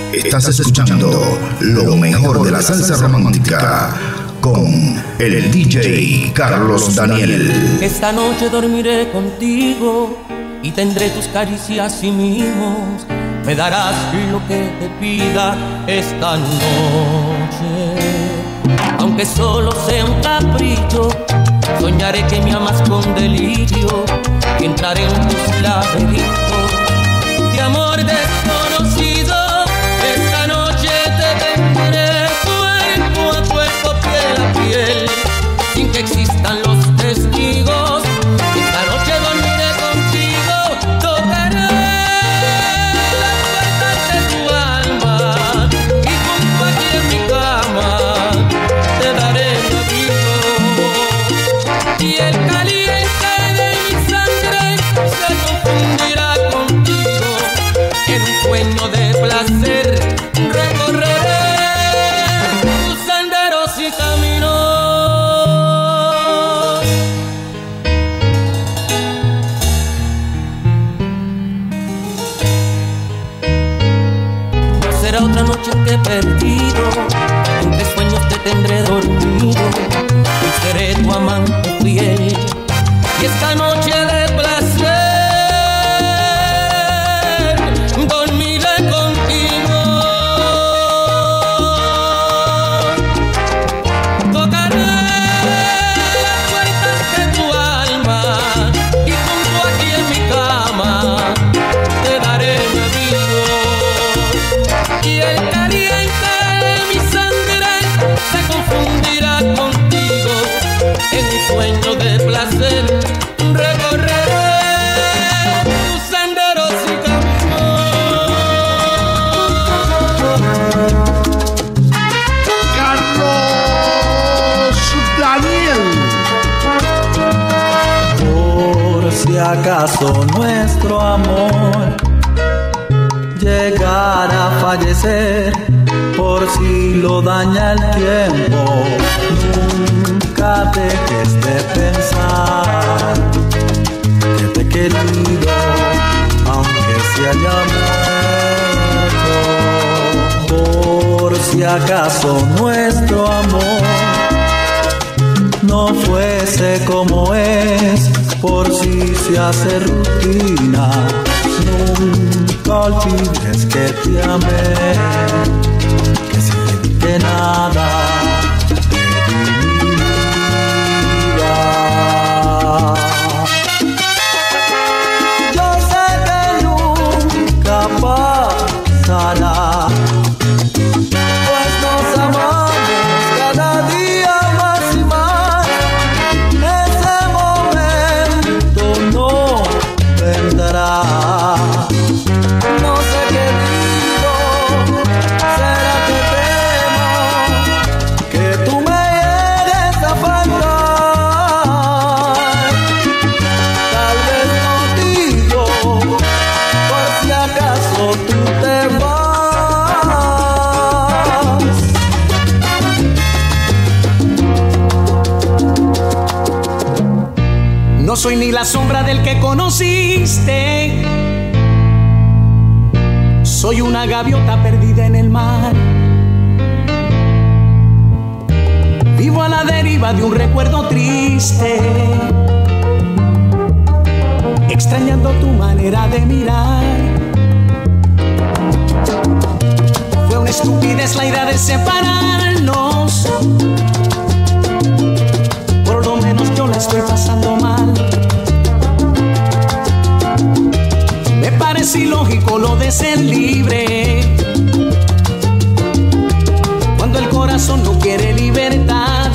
Estás escuchando lo mejor de la salsa romántica con el DJ Carlos Daniel. Esta noche dormiré contigo y tendré tus caricias y mimos. Me darás lo que te pida esta noche. Aunque solo sea un capricho, soñaré que me amas con delirio y entraré en tus laberintos de amor desconocido. Esta noche te tendré cuerpo a cuerpo, piel a piel, sin que existan los testigos. Esta noche dormiré contigo, tocaré las puertas de tu alma y junto aquí en mi cama te daré mi abrigo. Y el caliente de mi sangre se confundirá contigo. En un sueño de placer recorreré tus senderos y caminos. No será otra noche que he perdido, entre sueños te tendré dormido y seré tu amante fiel. Y esta noche de placer dormiré contigo. Tocaré las puertas de tu alma y junto aquí en mi cama te daré mi abrigo. Y el caliente de mi sangre se confundirá contigo. En un sueño de placer recorreré tus senderos y Carlos Daniel. Por si acaso nuestro amor llegara a fallecer, por si lo daña el tiempo, nunca dejes de pensar que te he querido, aunque se haya muerto. Por si acaso nuestro amor no fuese como es, por si se hace rutina, nunca olvides que te amé, que sin que nada te di mi vida. Yo sé que nunca pasará, pues nos amamos cada día más y más. Ese momento no vendrá. No sé qué digo, será que temo que tú me llegues a faltar. Tal vez no digo, por si acaso tú te vas. No soy ni la sombra del que conociste, soy una gaviota perdida en el mar. Vivo a la deriva de un recuerdo triste, extrañando tu manera de mirar. Fue una estupidez la idea de separarnos, por lo menos yo la estoy pasando mal. Me parece ilógico lo de ser libre, cuando el corazón no quiere libertad.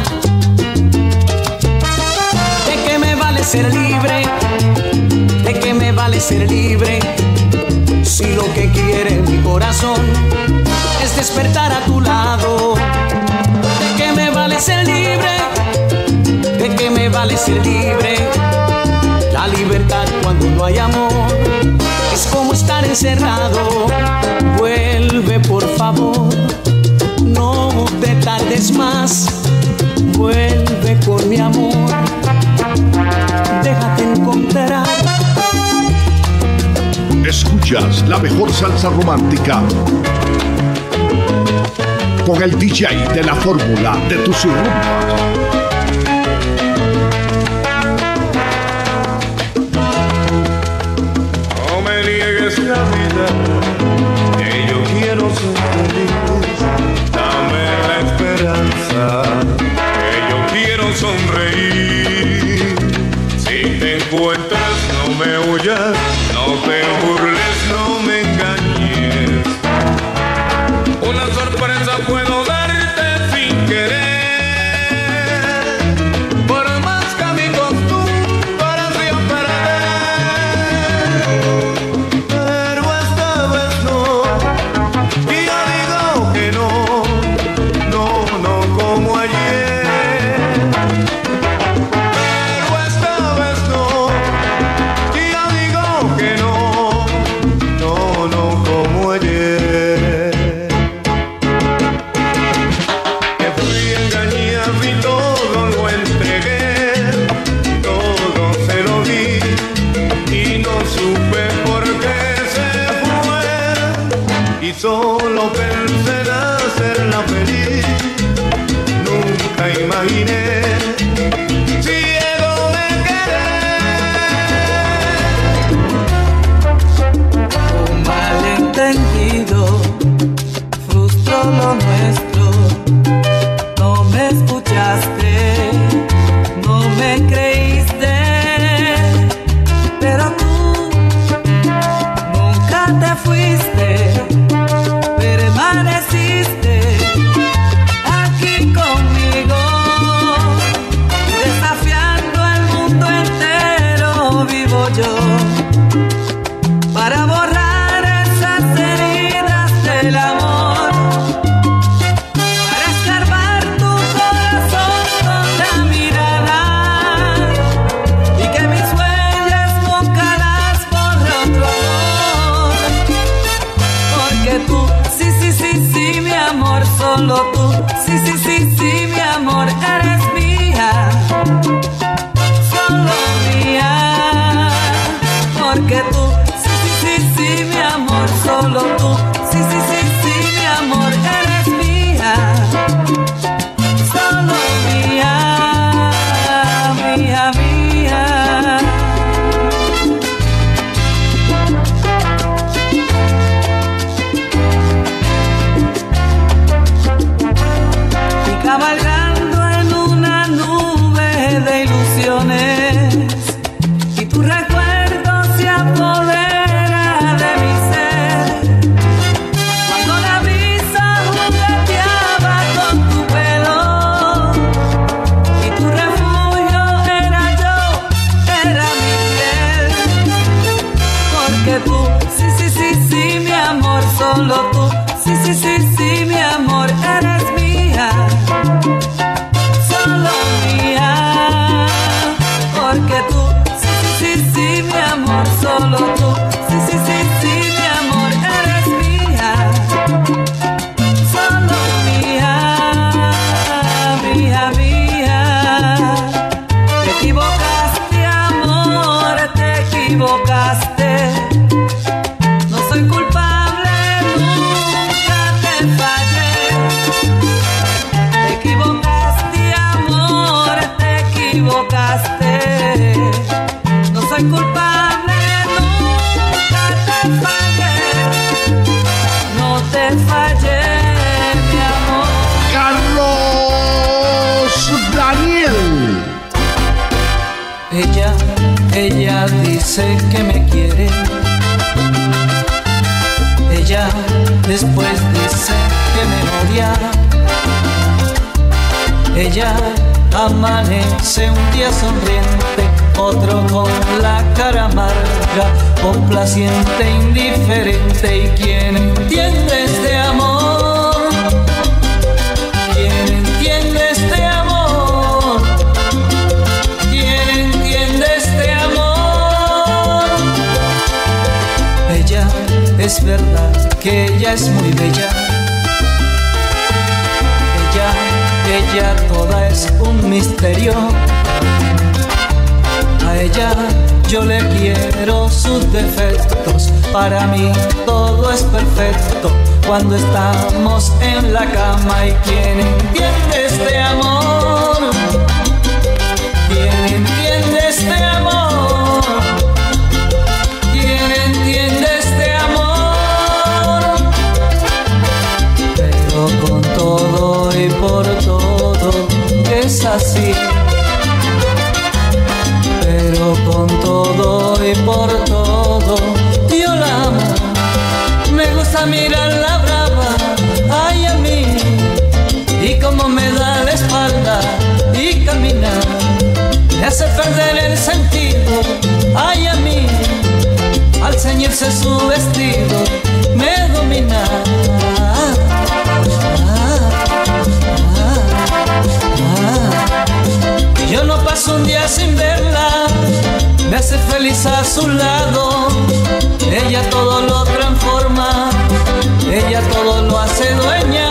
¿De qué me vale ser libre? ¿De qué me vale ser libre? Si lo que quiere mi corazón es despertar a tu lado. ¿De qué me vale ser libre? ¿De qué me vale ser libre? La libertad cuando no hay amor es como estar encerrado. Vuelve por favor, no te tardes más. Vuelve con mi amor, déjate encontrar. Escuchas la mejor salsa romántica con el DJ de la fórmula de tus rumbas. No me niegues la vida, que yo quiero ser feliz. Dame la esperanza, que yo quiero sonreír. Si te encuentras, no me huyas, no te burles, no me engañes. Una sorpresa puedo darte sin querer. Por más que a mi costumbre siempre pero esta vez no. Y yo digo que no, no como ayer. Pero esta vez no. Y yo digo que no como ayer. Que fui engañado y todo lo entregué, todo se lo di y no supe por qué se fue. Y solo pensé en hacerla feliz, nunca imaginé ciego de querer. Un malentendido frustró lo nuestro. No me escuchaste, no me creíste, pero tú nunca te fuiste, permaneciste aquí conmigo, desafiando al mundo entero. Vivo yo para borrar esas heridas del amor, para escarbar tu corazón con la mirada y que mis huellas nunca las borre otro amor. Porque tú, sí, mi amor, solo tú, sí, mi amor, eres mía, solo mía. Porque tú, sí, mi amor, solo tú, sí, mi amor, eres mía, solo mía, mía, mía. Y cabalgando en una nube de ilusiones, y tu recuerdo se apodera de mi ser. Cuando la brisa jugueteaba con tu pelo y tu refugio era yo, era mi piel. Porque tú, sí, mi amor, solo tú, sí, mi amor, eres mía, solo mía. Porque tú, sí, mi amor, solo tú, sí, mi amor, eres mía, solo mía, mía, mía. Te equivocaste, amor, te equivocaste. No soy culpable, nunca te fallé. Te equivocaste, amor, te equivocaste. No soy culpable, nunca te fallé. No te fallé, mi amor. Carlos Daniel. Ella dice que me quiere. Ella después dice que me odia. Ella amanece un día sonriente, otro con la cara amarga, complaciente, indiferente. ¿Y quién entiende este amor? ¿Quién entiende este amor? ¿Quién entiende este amor? Ella, es verdad que ella es muy bella. Ella toda es un misterio. A A ella yo le quiero sus defectos, para mí todo es perfecto cuando estamos en la cama. ¿Y quién entiende este amor? ¿Quién entiende este amor? ¿Quién entiende este amor? Pero con todo y por todo es así. Pero con todo y por todo yo la amo. Me gusta mirarla brava, ay a mí, y como me da la espalda y caminar, me hace perder el sentido, ay a mí, al ceñirse su vestido me domina. Yo no paso un día sin verla, me hace feliz a su lado. Ella todo lo transforma, ella todo lo hace dueña.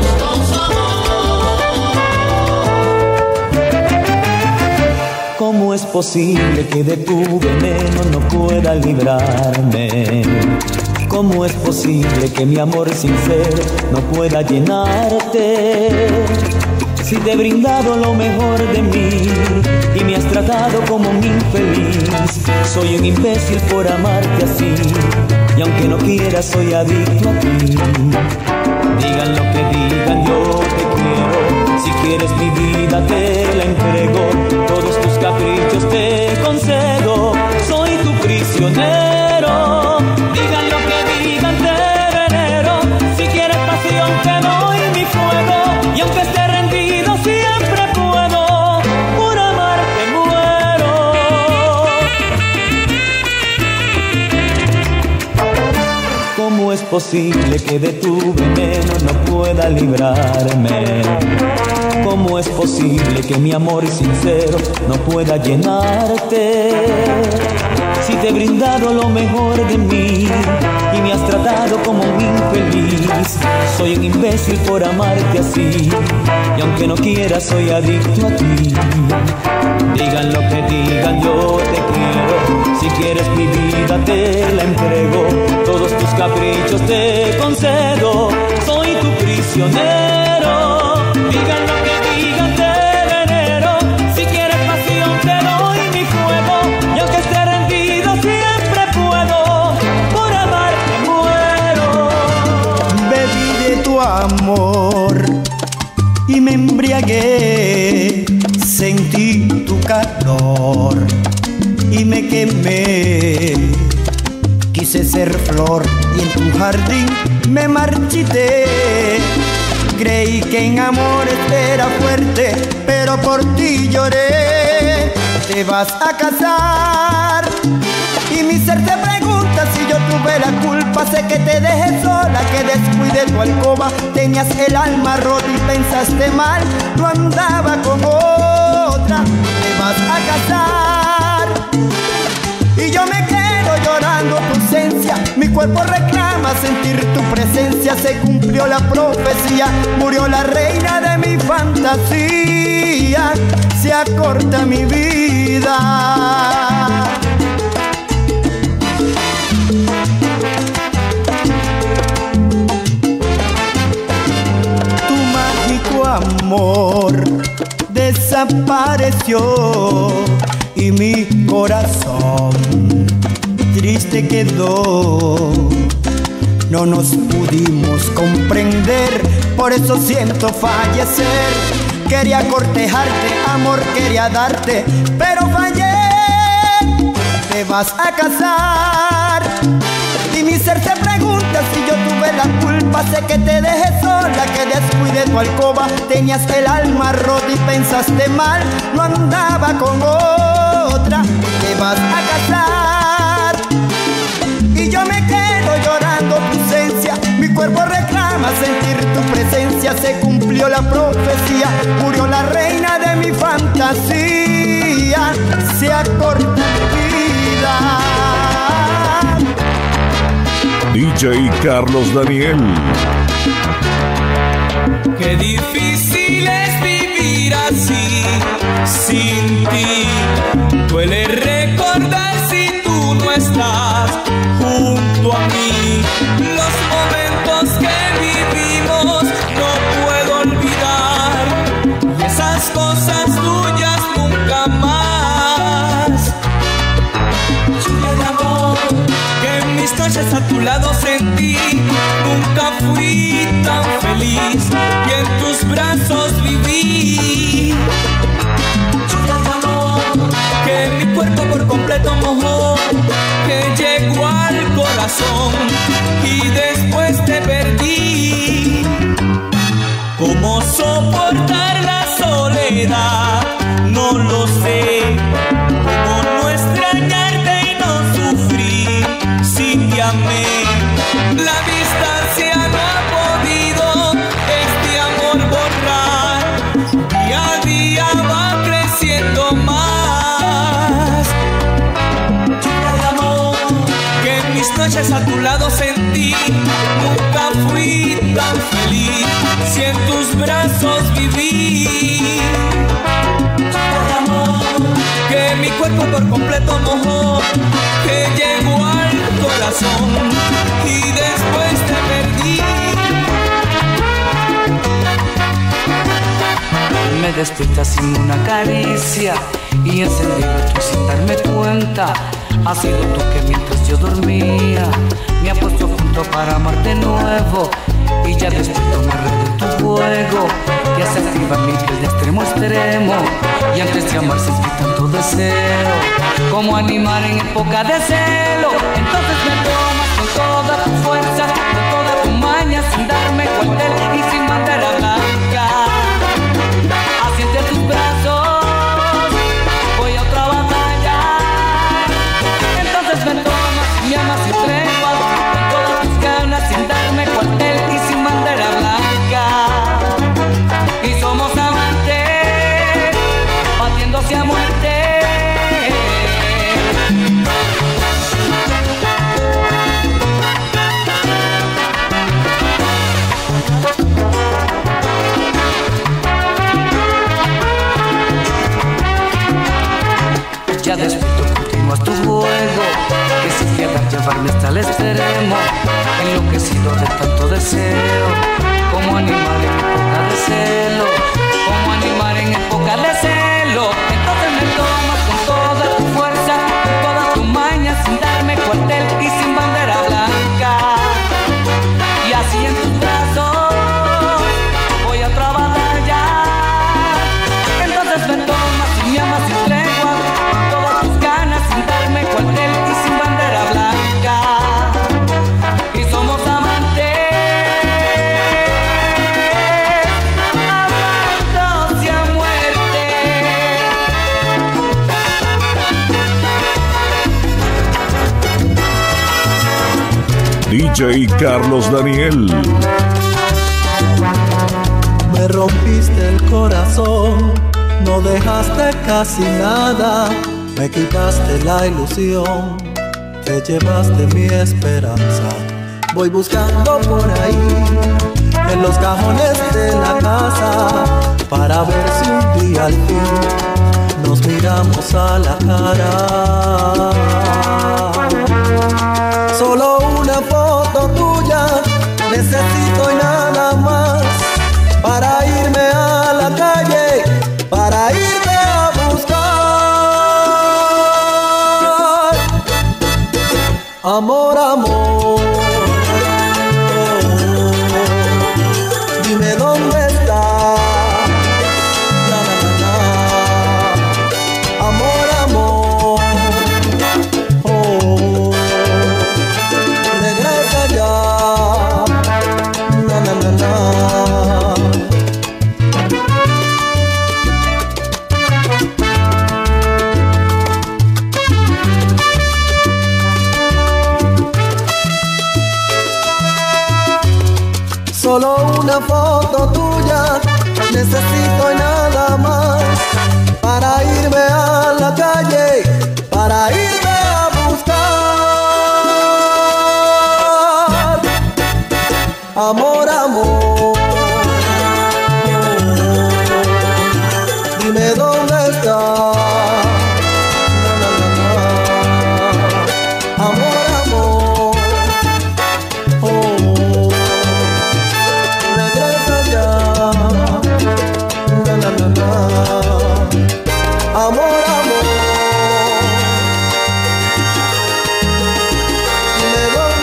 ¿Cómo es posible que de tu veneno no pueda librarme? ¿Cómo es posible que mi amor sincero no pueda llenarte? Si te he brindado lo mejor de mí y me has tratado como un infeliz, soy un imbécil por amarte así, y aunque no quiera soy adicto a ti. Digan lo que digan, yo te quiero. Si quieres mi vida te la entrego, todos tus caprichos te concedo, soy tu prisionero. Digan lo que digan, te venero. Si quieres pasión te doy mi fuego, y aunque esté rendido siempre puedo, por amarte muero. ¿Cómo es posible que de tu veneno no pueda librarme? ¿Cómo es posible que mi amor sincero no pueda llenarte? Si te he brindado lo mejor de mí y me has tratado como un infeliz, soy un imbécil por amarte así, y aunque no quiera soy adicto a ti. Digan lo que digan, yo te quiero. Si quieres mi vida te la entrego, todos tus caprichos te concedo, soy tu prisionero. Digan lo que digan, te venero. Si quieres pasión te doy mi fuego, y aunque esté rendido siempre puedo, por amarte muero. Bebí de tu amor y me embriagué, sentí tu calor y me quemé. Quise ser flor y en tu jardín me marchité. Creí que en amores era fuerte, pero por ti lloré. Te vas a casar y mi ser te pregunta si yo tuve la culpa. Sé que te dejé sola, que descuidé tu alcoba. Tenías el alma rota y pensaste mal, no andaba con otra. Te vas a casar y yo me quedo llorando tu ausencia. Mi cuerpo reclama sentir tu presencia. Se cumplió la profecía, murió la reina de mi fantasía. Se acorta mi vida. Tu mágico amor desapareció y mi corazón triste quedó. No nos pudimos comprender, por eso siento fallecer. Quería cortejarte, amor quería darte, pero fallé. Te vas a casar y mi ser se pregunta si yo tuve la culpa. Sé que te dejé sola, que descuidé tu alcoba. Tenías el alma rota y pensaste mal, no andaba con otra. Te vas a casar y yo me quedo llorando tu ausencia. Mi cuerpo reclama sentir tu presencia. Se cumplió la profecía, murió la reina de mi fantasía. Se acorta mi vida. DJ Carlos Daniel. Qué difícil es vivir así, sin ti. Duele noches a tu lado sentí, nunca fui tan feliz y en tus brazos viví. Lluvia de amor que mi cuerpo por completo mojó, que llegó al corazón y después te perdí. ¿Cómo soportar la soledad? No lo sé. ¿Cómo no extrañarte y no sufrir si te amé? La distancia no ha podido este amor borrar. Día a día va creciendo más. Lluvia de amor que en mis noches a tu lado sentí, nunca fui tan feliz si en tus brazos viví. Que mi cuerpo por completo mojó, que llegó al corazón y después te perdí. Me despiertas sin una caricia y encendido estoy sin darme cuenta. Has sido tú que mientras yo dormía me ha puesto junto para amarte nuevo. Y ya despierto me enredo en tu fuego, que hace activa mi piel de extremo a extremo. Y antes de amar sentí tanto deseo, como animar en época de celo. Entonces me tomas con toda tu fuerza, con toda tu maña, sin darme cuartel y sin bandera blanca. Así entre tus brazos voy a otra batalla. Entonces me tomas, me amas y trepas, con todas tus ganas, sin darme cuartel y sin bandera blanca. Y somos amantes, batiéndose a muerte. Ya despierto, continúas tu juego, que sin piedad llevarme hasta el extremo. Enloquecido de tanto deseo, como animal en época de celo, como animal en época de celo. Entonces me tomas con toda tu fuerza, con toda tu maña, sin darme cuartel y sin bandera blanca. Y así en tus brazos voy a otra batalla. Entonces me tomas y me amas sin tregua, con todas tus ganas, sin darme cuartel y sin bandera blanca. Y somos amantes, amándose a muerte. DJ Carlos Daniel. Me rompiste el corazón, no dejaste casi nada, me quitaste la ilusión, te llevaste mi esperanza. Voy buscando por ahí, en los cajones de la casa, para ver si un día al fin nos miramos a la cara. Solo una foto tuya necesito y nada más, para irme a la calle, para irme a buscar. Amor, amor, dime dónde estás. Na, na, na, na. Amor, amor, oh, regresa ya. Na, na, na, na. Solo una foto tuya necesito y nada más, para irme a la calle, para irme a buscar. Amor, amor, dime dónde estás. Na, na, na, na. Amor, amor, oh, regresa ya. Na, na, na, na. Amor, amor, dime dónde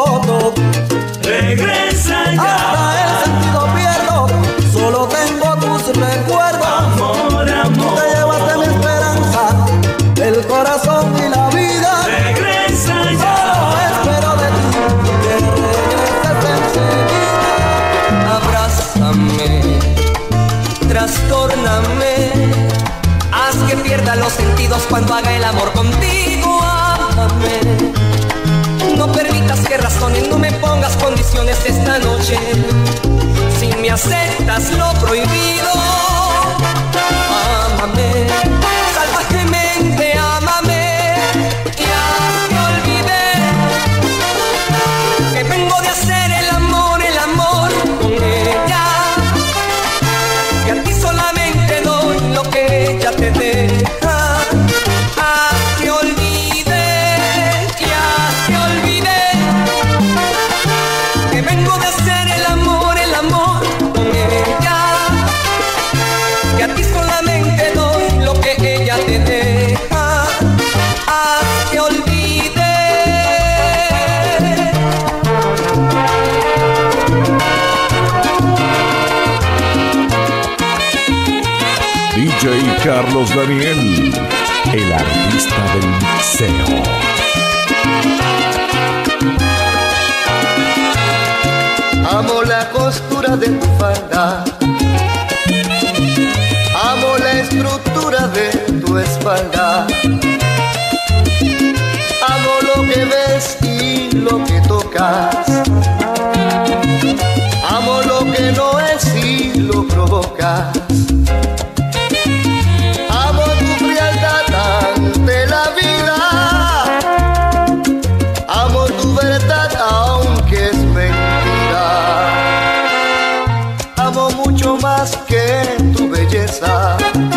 foto. Regresa ya. Hasta el sentido pierdo, solo tengo tus recuerdos. Amor, amor. Tú te llevaste mi esperanza, el corazón y la vida. Regresa ya. Solo espero de ti que regreses enseguida. Abrázame, trastórname, haz que pierda los sentidos cuando haga el amor contigo. Ámame, no permitas que razones, no me pongas condiciones esta noche. Si me aceptas lo prohibido, ámame, salvajemente ámame. Ya te olvidé que vengo de hacer el amor con ella. Que a ti solamente doy lo que ella te deja. Te olvidé, ya te olvidé que vengo de hacer el amor con ella. Que a ti solamente doy lo que ella te deja. Te olvidé. DJ Carlos Daniel, el artista del mixeo. Amo la costura de tu falda, amo la estructura de tu espalda, amo lo que ves y lo que tocas, amo lo que no es y lo provocas. Amo tu frialdad ante la vida, amo tu verdad aunque es mentira. Amo mucho más que tu belleza,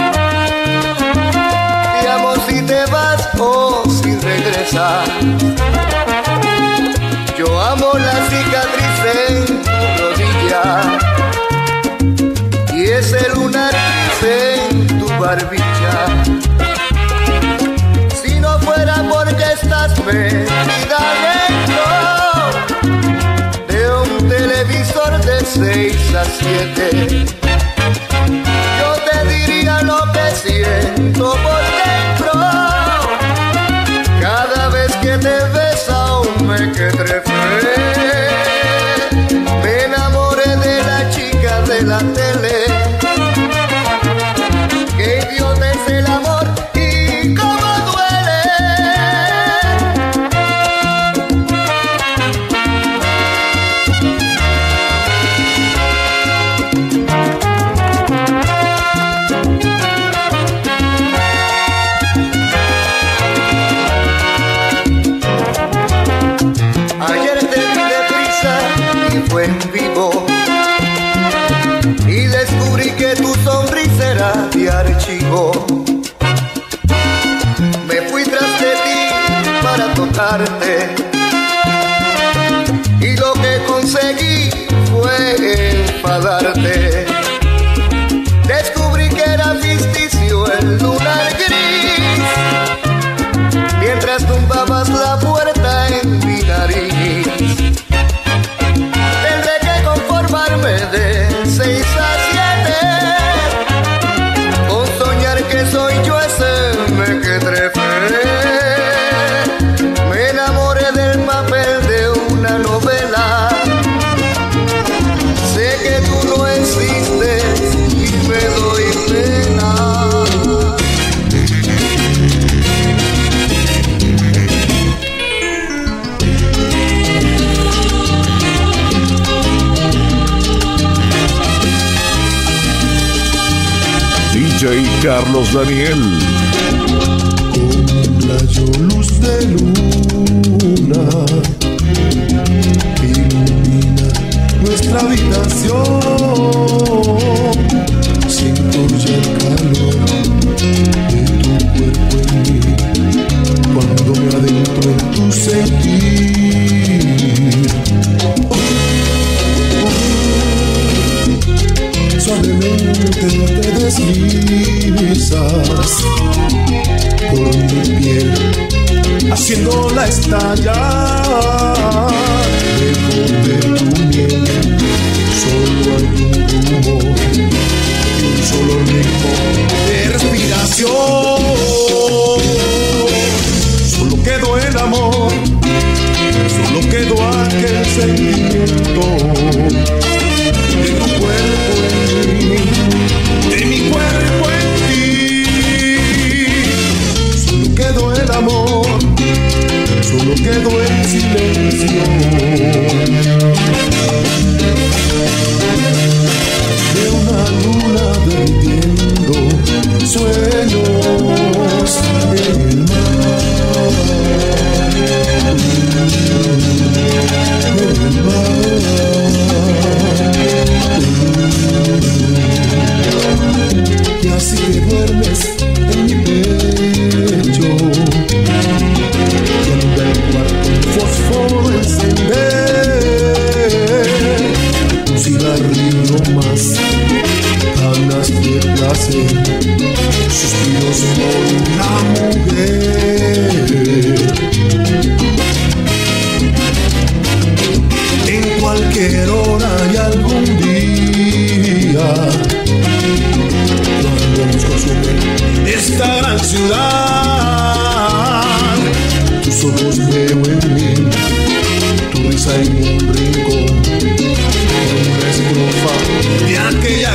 te amo si te vas o si regresas. Yo amo la cicatriz en tu rodilla y ese lunar en tu barbilla. Si no fuera porque estás metida dentro de un televisor de 6 a 7, yo te diría lo que siento por dentro. Cada vez que te ves aún me quedé fe. Me enamoré de la chica de la tele. Qué idiota es el amor y cómo duele. Ayer te vi deprisa y fue en vivo y descubrí que tu sonrisa era de archivo. Me fui tras de ti para tocarte y lo que conseguí fue enfadarte. Descubrí que era ficticio el lunar gris mientras tumbabas la puerta en mi nariz. Tendré que conformarme de 6 a 7 con soñar que soy yo ese me quedé fe. Me enamoré del papel de una novela. Sé que tú no existes y me doy pena. DJ Carlos Daniel. Un rayo luz de luna ilumina nuestra habitación. Siento ya el calor de tu cuerpo en mí cuando me adentro en tu sentir. Suavemente te deslizas por mi piel, haciéndola estallar. sentimiento de tu cuerpo en mí, de mi cuerpo en ti. Solo quedó el amor, solo quedó el silencio de una luna derritiendo sueños en el mar. Y así que duermes en mi pecho, yendo al cuarto un fósforo encender, un cigarrillo más, ganas de placer, suspiros por una mujer. En cualquier hora y algún día, cuando nos consume esta gran ciudad, tus ojos veo en mí, tu risa en un rincón, una estrofa de aquella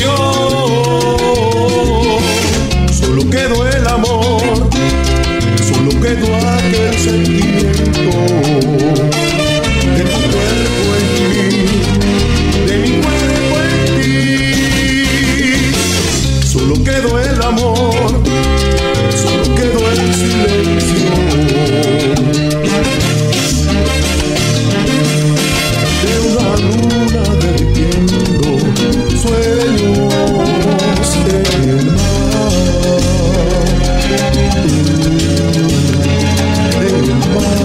canción. Solo quedó el amor, solo quedó aquel sentimiento de tu cuerpo en mí, de mi cuerpo en ti. Solo quedó el amor, solo quedó el silencio de una luna derritiendo sueños en el mar, en el mar.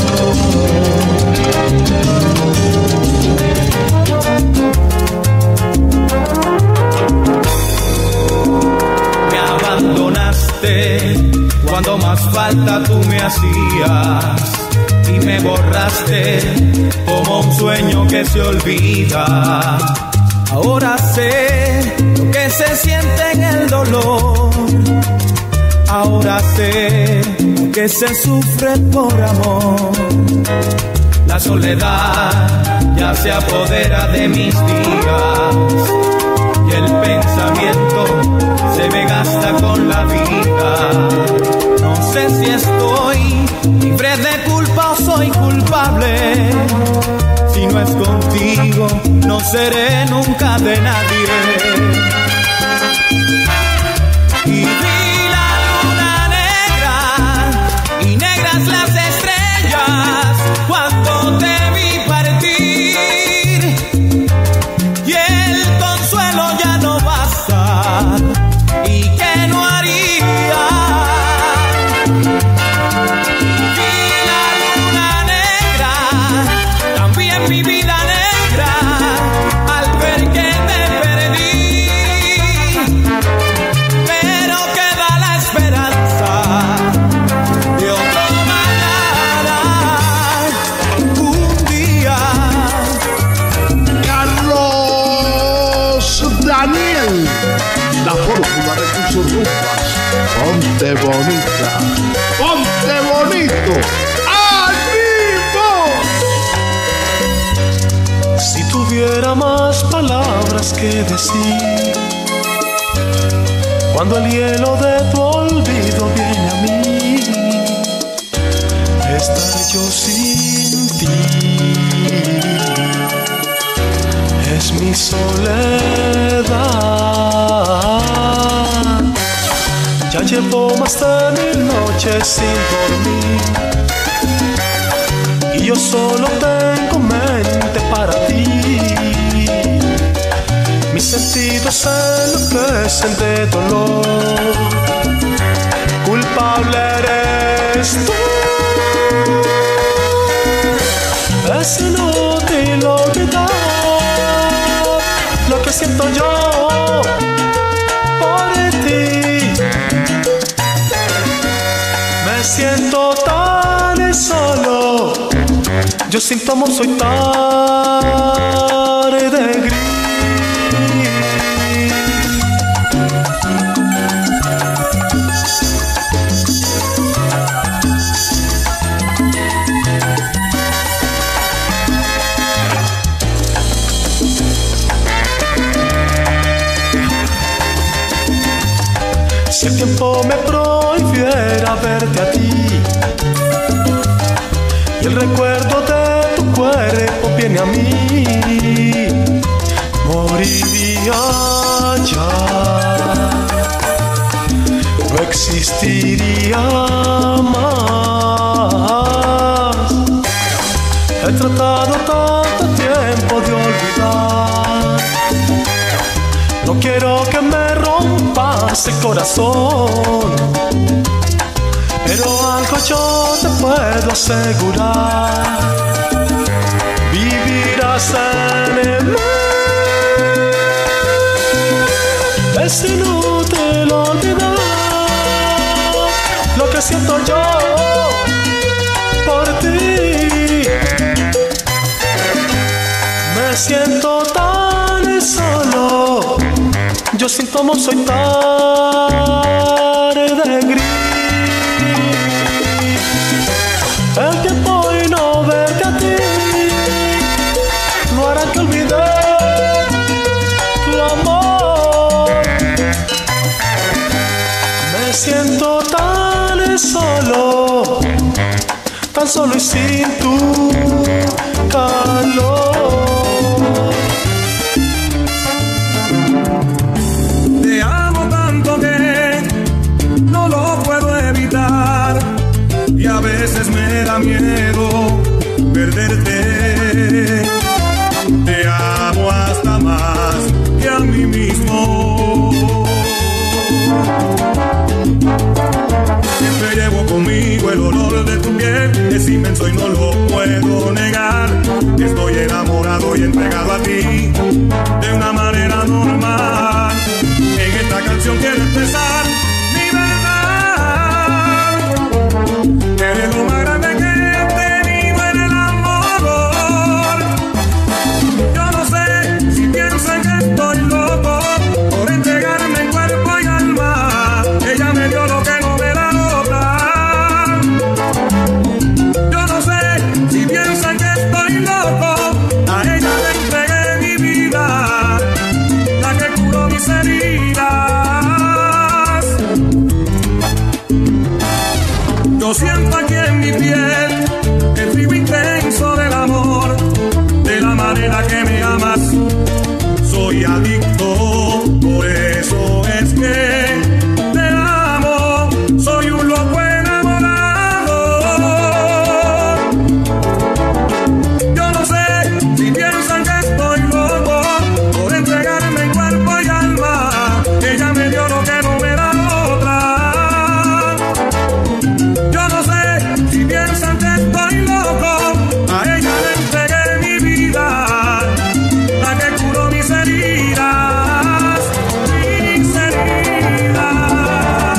Cuando más falta tú me hacías y me borraste como un sueño que se olvida. Ahora sé lo que se siente en el dolor. Ahora sé lo que se sufre por amor. La soledad ya se apodera de mis días y el pensamiento se me gasta con la vida. No sé si estoy libre de culpa o soy culpable. Si no es contigo, no seré nunca de nadie. Y vi la luna negra y negras las estrellas cuando te vi partir. Y el consuelo ya no basta. ¿Y qué no haría? Vi la luna negra, también mi vida negra, al ver que te perdí. Pero queda la esperanza de otro mañana, un día. Carlos Daniel, la fórmula de tus rumbas. Ponte bonita, ponte bonito, ¡ánimo! Si tuviera más palabras que decir, cuando el hielo de tu olvido viene a mí, estaré yo sin ti. Es mi soledad. Ya llevo más de 1000 noches sin dormir y yo solo tengo mente para ti. Mis sentidos enloquecen de dolor. Culpable eres tú. Es inútil olvidar lo que siento yo por ti. Me siento tan solo. Yo sin tu amor soy tarde gris. Si el tiempo me prohibiera verte a ti y el recuerdo de tu cuerpo viene a mí, moriría ya, no existiría más. He tratado tanto tiempo de olvidar, no quiero que me rompas el corazón, pero algo yo te puedo asegurar, vivirás en mí. Es inútil olvidar lo que siento yo por ti. Me siento tan solo, yo sin tu amor soy tarde gris. El tiempo y no verte a ti no hará que olvide tu amor. Me siento tan solo y sin tu calor. Te amo tanto que no lo puedo evitar y a veces me da miedo perderte. Te amo hasta más que a mí mismo. Siempre llevo conmigo el olor de tu piel, es inmenso y no lo puedo negar. Estoy enamorado y entregado a ti de una manera normal. En esta canción quiero expresar mi verdad. Eres lo más grande que he tenido en el amor. Yo no sé si piensan que estoy loco por entregarme en cuerpo y alma. Ella me dio lo que no me da otra. Yo no sé si piensan que estoy loco. A ella le entregué mi vida, la que curó mis heridas. Yo siento aquí en mi piel el frío intenso del amor. De la manera que me amas, soy adicto. Por eso es que te amo, soy un loco enamorado. Yo no sé si piensan que estoy loco por entregarme en cuerpo y alma. Ella me dio lo que no me da otra. Yo no sé si piensan que estoy loco. A ella le entregué mi vida, la que curó mis heridas, mis heridas.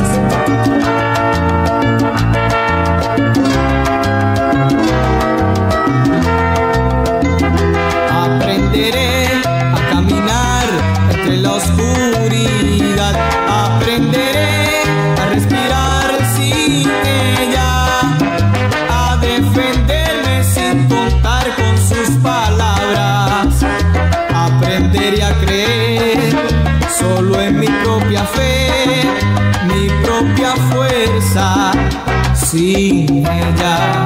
Aprenderé a caminar entre la oscuridad. Aprenderé a respirar sin ella, a defenderme sin contar con sus palabras. Aprenderé a creer solo en mi propia fe, mi propia fuerza sin ella.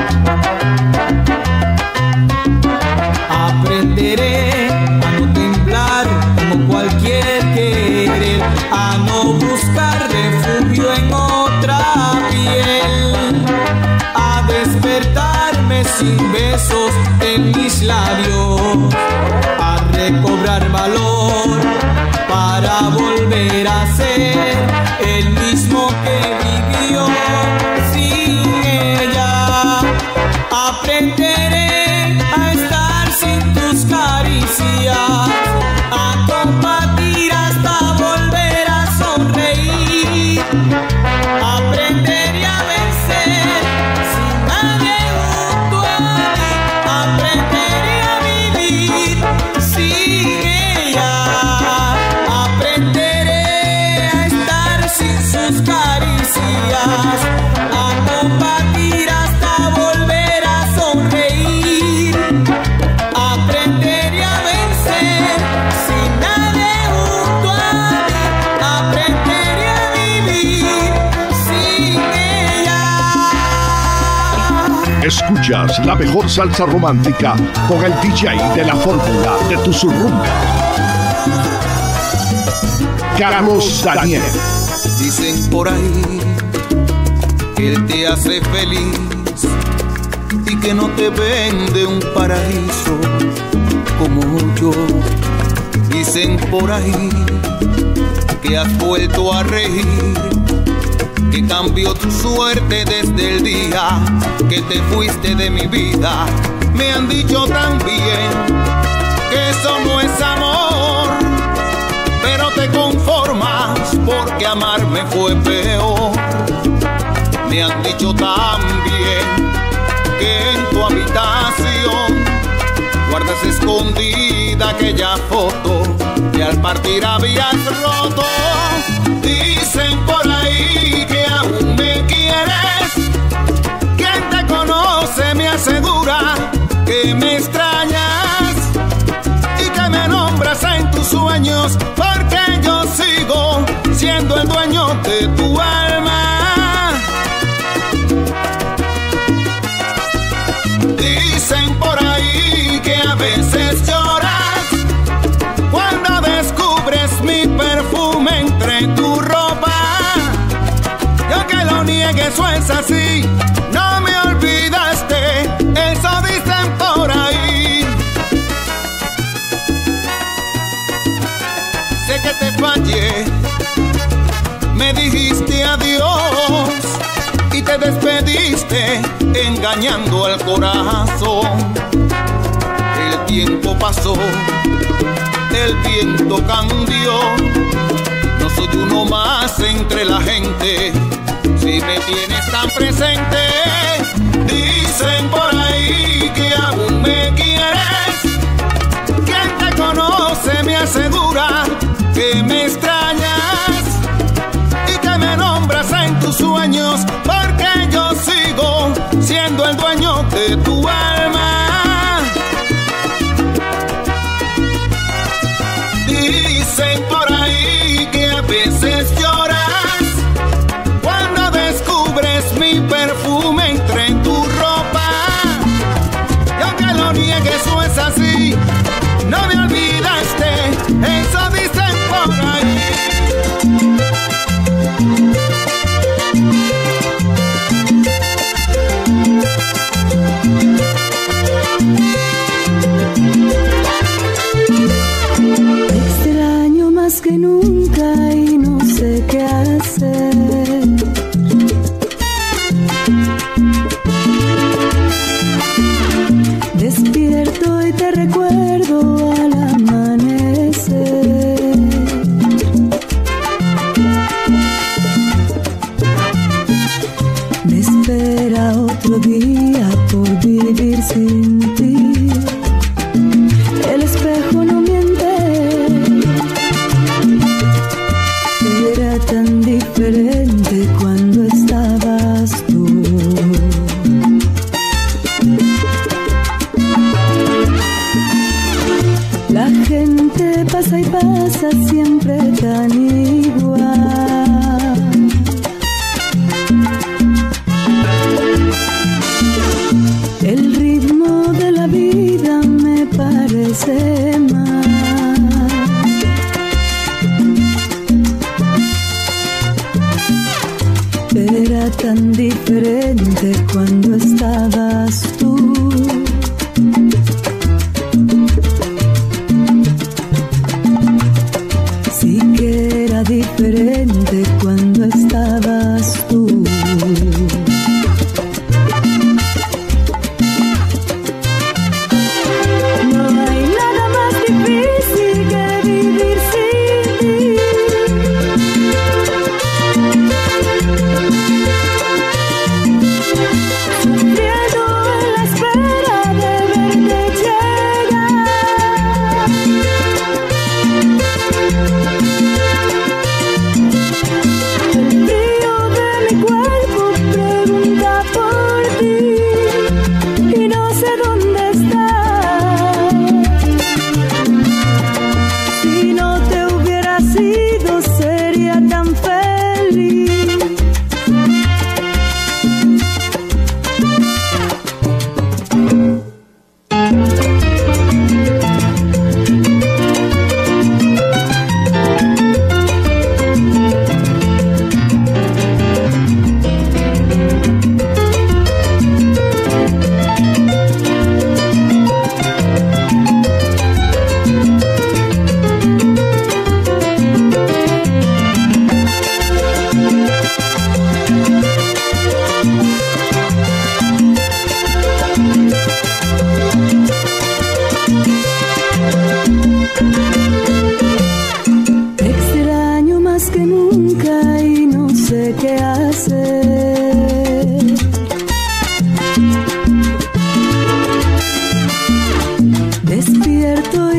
Aprenderé a no temblar como cualquier querer, a no buscar refugio en otra piel, a despertarme sin besos en mis labios, a recobrar valor para volver a ser el mismo que vivió sin ella. Aprenderé a estar sin tus caricias, a compartir hasta volver a sonreír. Aprenderé a vencer sin nadie junto a mí. Aprenderé a vivir sin ella. Escuchas la mejor salsa romántica con el DJ de la fórmula de tus rumbas, Carlos Daniel. Dicen por ahí que él te hace feliz y que no te vende un paraíso como yo. Dicen por ahí que has vuelto a reír, que cambió tu suerte desde el día que te fuiste de mi vida. Me han dicho también que eso no es amor, pero te conformas porque amarme fue peor. Me han dicho también que en tu habitación guardas escondida aquella foto que al partir habías roto. Dicen por ahí que aún me quieres, quien te conoce me asegura que me extrañas y que me nombras en tus sueños, porque yo sigo siendo el dueño de tu alma. Dicen por ahí que a veces lloras cuando descubres mi perfume entre tu ropa. Yo que lo niegue, eso es así, no me olvidaste, eso dicen por ahí. Sé que te fallé, me dijiste adiós y te despediste engañando al corazón. El tiempo pasó, el viento cambió, no soy uno más entre la gente, si me tienes tan presente. Dicen por ahí que aún me quieres, quien te conoce me asegura que me extrañas y que me nombras en tus sueños, porque yo sigo siendo el dueño de tu alma. Dicen por ahí que a veces lloras cuando descubres mi perfume entre tu ropa. Y aunque lo niegue, eso es así, no me olvidaste, eso dicen por ahí. Extraño más que nunca y no sé qué hacer. Despierto y te recuerdo al amanecer. Me espera otro día por vivir sin ti. El espejo no miente, era tan diferente cuando estabas tú. La gente pasa y pasa siempre tan igual. El ritmo de la vida me parece mal. Era tan diferente cuando estabas tú. Sí que era diferente cuando estabas tú. No hay nada más difícil que vivir sin ti. Sufriendo en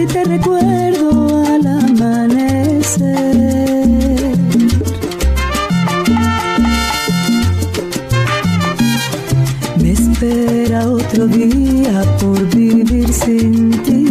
y te recuerdo al amanecer. Me espera otro día por vivir sin ti.